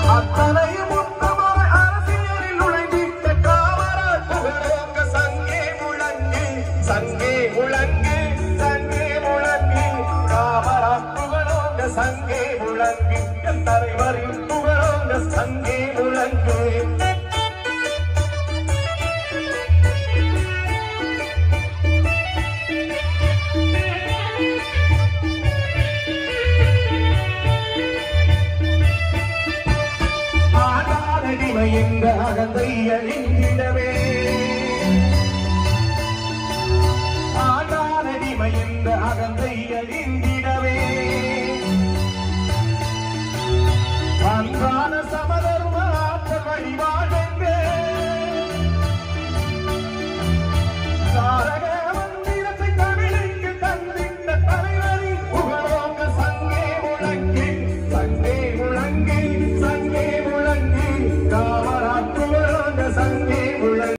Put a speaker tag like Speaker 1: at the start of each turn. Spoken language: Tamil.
Speaker 1: அத்தனையும் உத்தமர் அரசியலில் நுழைந்திட்ட காமராஜ் புகழோங்க சங்கே முழங்கு சங்கே முழங்கு சங்கே முழங்கு காமராஜ் புகழோங்க சங்கே முழங்கு என் தலைவரின் புகழோங்க சங்கே முழங்கு என்ற அகந்தை அழிந்திடவே ஆண்டானடிமை என்ற அகந்தை அழிந்த